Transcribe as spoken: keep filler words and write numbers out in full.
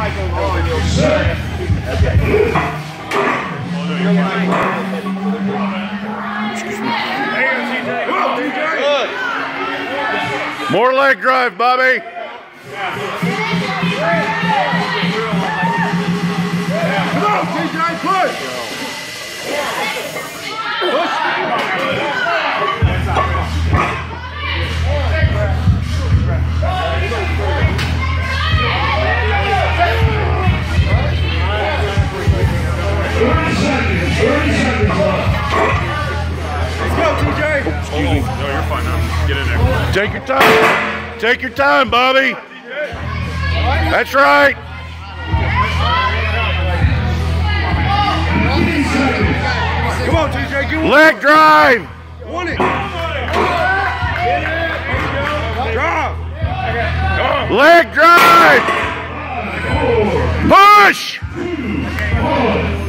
More leg drive, Bobby. Come on, T J, push. Push. Let's go, T J. Excuse me. No, you're fine now. Get in there. Take your time. Take your time, Bobby. That's right. Come on, T J, get one. Leg drive. Want it. Drive. Leg drive. Push.